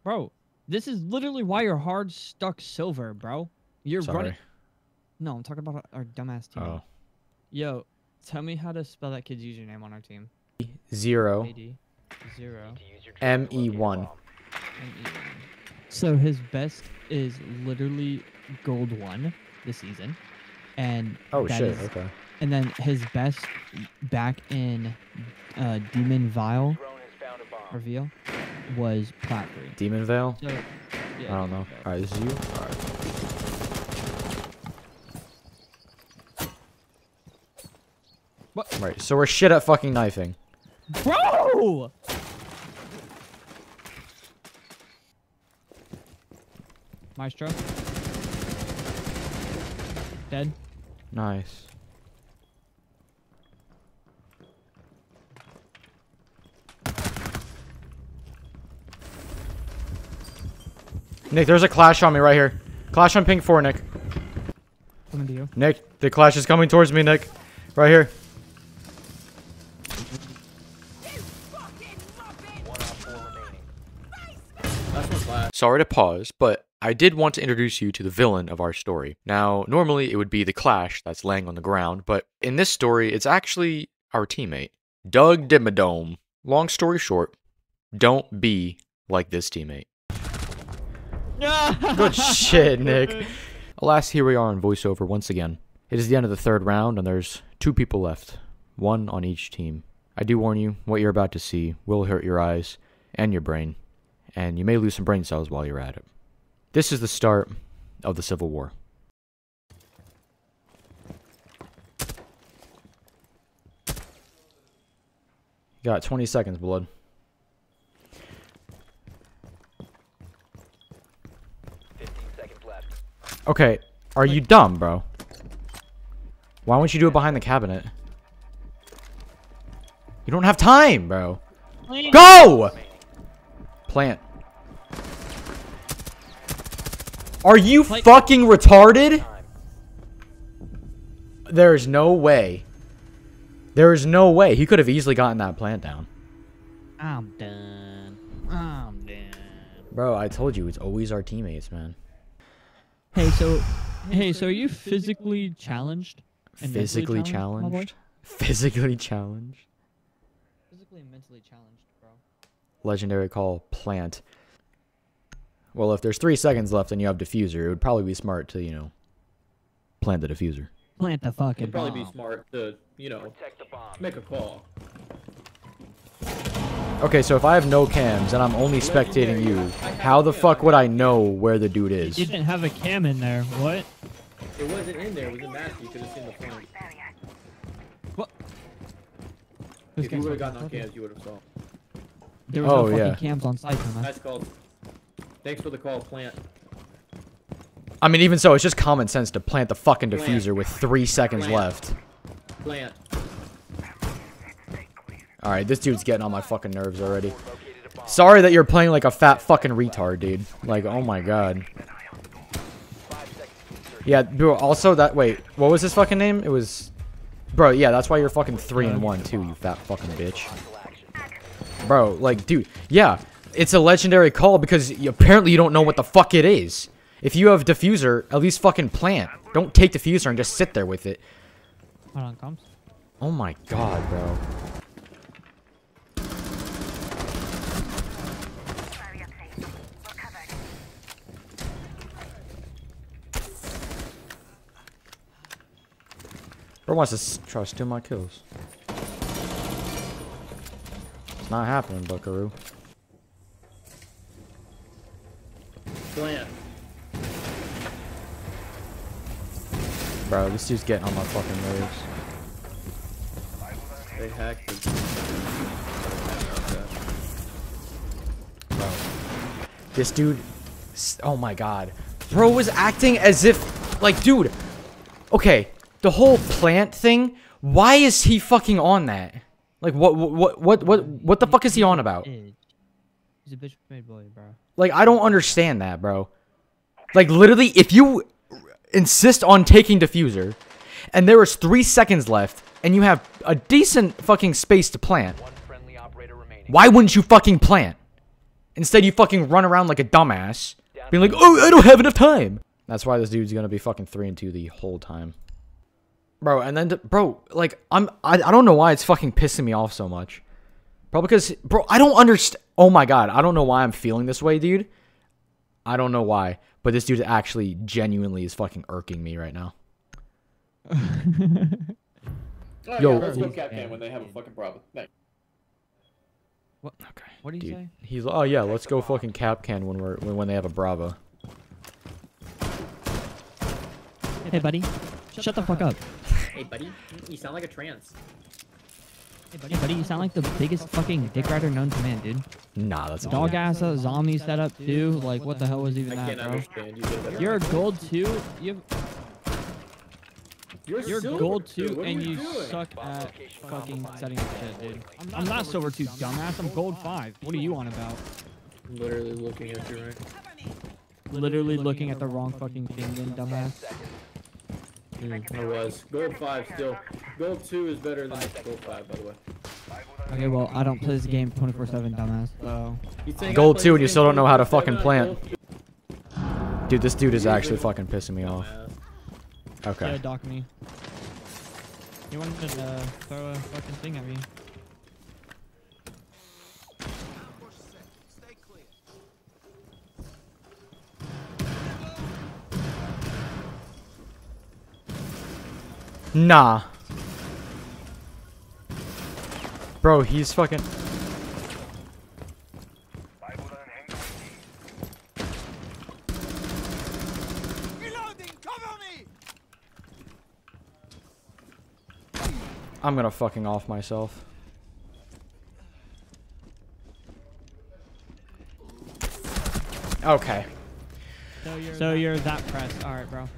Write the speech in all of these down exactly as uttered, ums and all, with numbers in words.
Bro, this is literally why you're hard stuck silver, bro. You're Sorry. running. No, I'm talking about our dumbass team. Oh. Yo, tell me how to spell that kid's username on our team. Zero. A D. Zero. M E one. M E one. So his best is literally gold one this season. And Oh that shit, is- okay. And then his best back in uh, Demon Vial reveal was plat three. Demon Veil? So, yeah, I don't know. Demon Veil. Alright, this is you? Alright. What? Right, so we're shit at fucking knifing. Bro! Maestro. Dead. Nice. Nick, there's a clash on me right here. Clash on ping four, Nick. Coming to you. Nick, the clash is coming towards me, Nick. Right here. Sorry to pause, but I did want to introduce you to the villain of our story. Now, normally it would be the Clash that's laying on the ground, but in this story, it's actually our teammate, Doug Dimmadome. Long story short, don't be like this teammate. Good shit, Nick. Alas, here we are on voiceover once again. It is the end of the third round, and there's two people left, one on each team. I do warn you, what you're about to see will hurt your eyes and your brain, and you may lose some brain cells while you're at it. This is the start of the Civil War. You got twenty seconds, blood. Okay, are you dumb, bro? Why won't you do it behind the cabinet? You don't have time, bro. Go! Plant. Are you fucking retarded? There is no way. There is no way. He could have easily gotten that plant down. I'm done. I'm done. Bro, I told you, it's always our teammates, man. Hey, so, hey, so are you physically challenged? And mentally Physically challenged, my boy? challenged? Physically challenged? Physically and mentally challenged, bro. Legendary call, plant. Well, if there's three seconds left and you have diffuser, it would probably be smart to, you know, plant the diffuser. Plant the fucking It'd probably bomb. be smart to, you know, make a call. Okay, so if I have no cams and I'm only spectating you, how the fuck would I know where the dude is? You didn't have a cam in there. What? It wasn't in there. It was in Matthew. You could have seen the phone. What? If you would have gotten on cams, you would have saw. There was Oh, no fucking yeah. cams on site, man. Nice call. Thanks for the call, plant. I mean, even so, it's just common sense to plant the fucking Plant. diffuser with three seconds Plant. left. Plant. Alright, this dude's getting on my fucking nerves already. Sorry that you're playing like a fat fucking retard, dude. Like, oh my god. Yeah, bro, also that, wait, what was his fucking name? It was, bro, yeah, that's why you're fucking three and one too, you fat fucking bitch. Bro, like, dude, yeah, it's a legendary call because you, apparently you don't know what the fuck it is. If you have diffuser, at least fucking plant. Don't take diffuser and just sit there with it. Hold on, comes. Oh my god, bro. Bro wants to s try to steal my kills. It's not happening, Buckaroo. Plant. Bro, this dude's getting on my fucking nerves. They hacked it. Bro. This dude... s- Oh my god. Bro was acting as if... Like, dude... Okay, the whole plant thing... Why is he fucking on that? Like, what, what, what, what, what the fuck is he on about? He's a bitch made boy, bro. Like, I don't understand that, bro. Like, literally, if you insist on taking diffuser, and there is three seconds left, and you have a decent fucking space to plant, why wouldn't you fucking plant? Instead, you fucking run around like a dumbass, being like, oh, I don't have enough time. That's why this dude's gonna be fucking three and two the whole time. Bro, and then, bro, like, I'm, I, I don't know why it's fucking pissing me off so much. Bro, because, bro, I don't understand. Oh my god, I don't know why I'm feeling this way, dude. I don't know why, but this dude actually genuinely is fucking irking me right now. Oh, Yo. yeah, let's go Capcan when they have a fucking problem. Thanks. What? Okay. What did you Dude, say? he's oh yeah, let's go fucking Capcan when we're when, when they have a Bravo. Hey, buddy. Shut the fuck up. Hey, buddy, you sound like a trance. Hey, buddy. Hey, buddy, you sound like the biggest fucking dick rider known to man, dude. Nah, that's Dog ass uh, zombie setup too. Like, what the hell was even I that, can't bro? understand you. Did better. You're a gold two. You You're, You're silver, gold dude. two, What are and you you doing? suck at fucking setting up shit, dude. I'm not silver two, dumbass. I'm gold five. What are you on about? I'm literally looking at you, right? Literally looking at the wrong fucking thing, then, dumbass. I was. Gold five still. Gold two is better than gold five, by the way. Okay, well, I don't play this game twenty-four seven, dumbass. So. You think I Gold play two this and you game still don't know how to twenty-four fucking seven? plant. Dude, this dude is actually fucking pissing me off. Yeah, Okay. dock me. You wanted to uh, throw a fucking thing at me. Nah. Bro, he's fucking... I'm gonna fucking off myself. Okay. So you're, so you're that pressed. Alright, bro.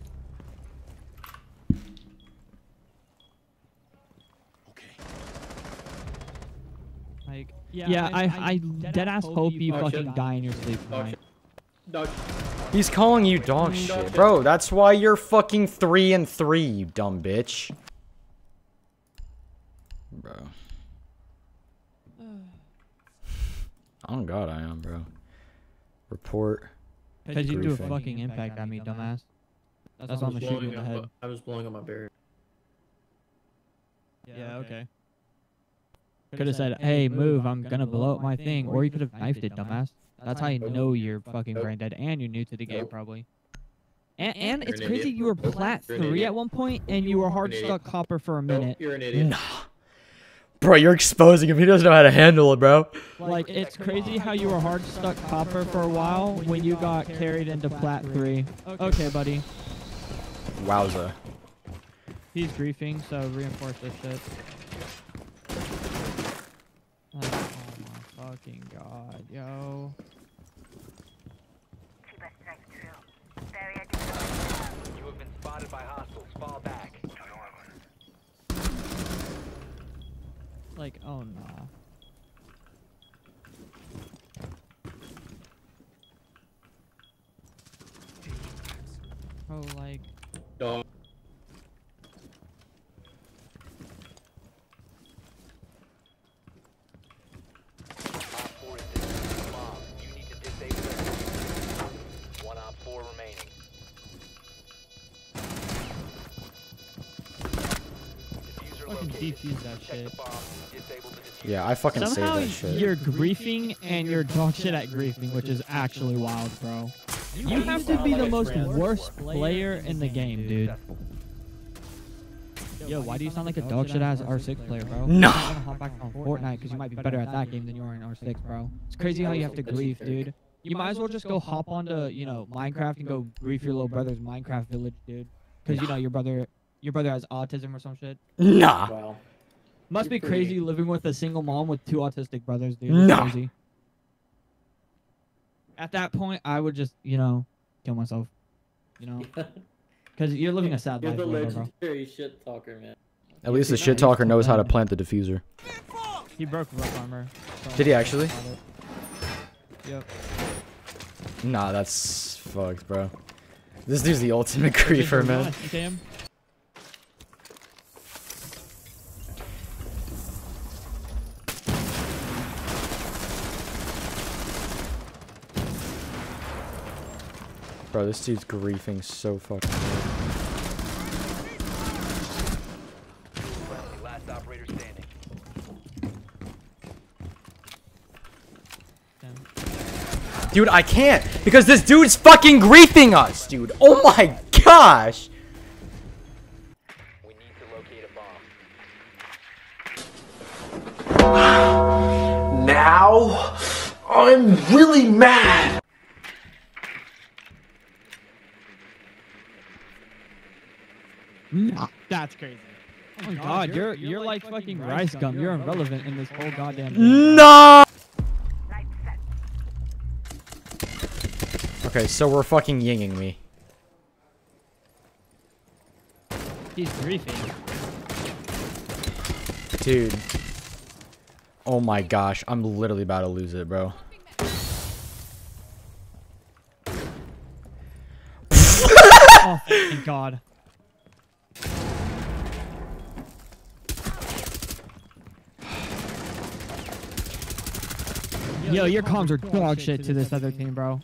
Like, yeah, yeah I, I, I deadass hope you Oh, fucking shit. die in your sleep Oh, tonight. shit. No, He's calling you dog Mm, dog shit. shit. Bro, that's why you're fucking three and three, you dumb bitch. Bro. Oh god, I am, bro. Report. Because you do a Griefing. fucking impact at me, dumbass. That's, That's I why I'm was gonna shoot you in blowing the up- head. I was blowing up my barrier. Yeah, okay. Could have said, hey, move, I'm gonna blow up my thing. Or you could have knifed it, dumbass. That's how you know you're fucking brain dead and you're new to the game, Nope. probably. And, and You're it's an crazy idiot. you were Nope. plat You're an three idiot. at one point and you were hard You're an stuck idiot. copper for a Nope, minute. you're an idiot. Nah. Bro, you're exposing him. He doesn't know how to handle it, bro. Like, it's crazy how you were hard stuck copper for a while when you got carried into plat three. Okay, buddy. Wowza. He's griefing, so reinforce this shit. Like, oh my fucking god, yo. You have been spotted by hostiles. Fall back. Like, oh nah. Oh, like, Dog. Op four is disabling the bomb. You need to disable it. One op four remaining. Diffuser fucking located. defuse that Check shit. the bomb. Disable the diffuser. Yeah, I fucking saved Somehow that shit. you're griefing and you're dog shit at griefing, which is actually wild, bro. You have to be the most worst player in the game, dude. Yo, why do you sound like a dog shit ass R six player, bro? Nah. I'm gonna hop back on Fortnite because you might be better at that game than you are in R six, bro. It's crazy how you have to grief, dude. You might as well just go hop onto, you know, Minecraft and go grief your little brother's Minecraft village, dude. Because you know your brother, your brother has autism or some shit. Nah. Wow. Must be You're pretty- crazy living with a single mom with two autistic brothers, dude. It's No. crazy. At that point, I would just, you know, kill myself. You know, because you're living a sad You're life, the whatever, bro. legendary shit talker, man. At least the Nice. shit talker knows how to Bad. plant the diffuser. He broke rope armor. so- Did he actually? Yep. Nah, that's fucked, bro. This dude's the ultimate griefer, man. You see him? Bro, this dude's griefing so fucking hard. Friendly, last operator standing. Damn. Dude, I can't because this dude's fucking griefing us, dude. Oh my gosh. We need to locate a bomb. Now, I'm really mad. Nah, that's crazy. Oh my god, you're you're like fucking rice gum. You're irrelevant in this whole goddamn game. No. Okay, so we're fucking yinging me. He's griefing. Dude. Oh my gosh, I'm literally about to lose it, bro. Oh thank god. Yo, your comms are dog shit to this other team, bro.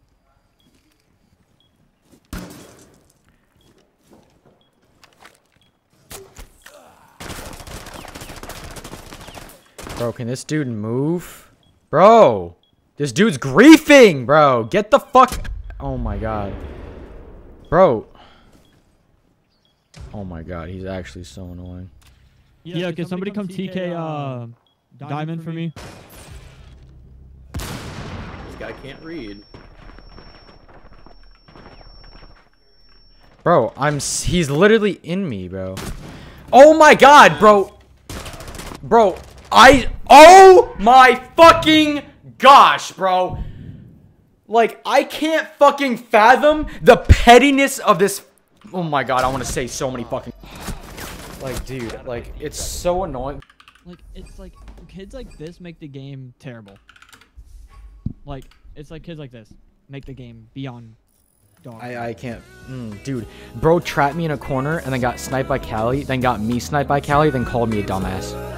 Bro, can this dude move? Bro! This dude's griefing, bro! Get the fuck... Oh my god. Bro. Oh my god, he's actually so annoying. Yeah, can somebody come T K uh, Diamond for me? This guy can't read. Bro, I'm... s- He's literally in me, bro. Oh my god, bro! Bro, I... Oh my fucking gosh, bro! Like, I can't fucking fathom the pettiness of this... Oh my god, I want to say so many fucking... Like, dude, like, it's so annoying. Like, it's like, kids like this make the game terrible. Like, it's like kids like this make the game beyond dog. I, I can't... Mm, dude, bro trapped me in a corner and then got sniped by Callie, then got me sniped by Callie, then called me a dumbass.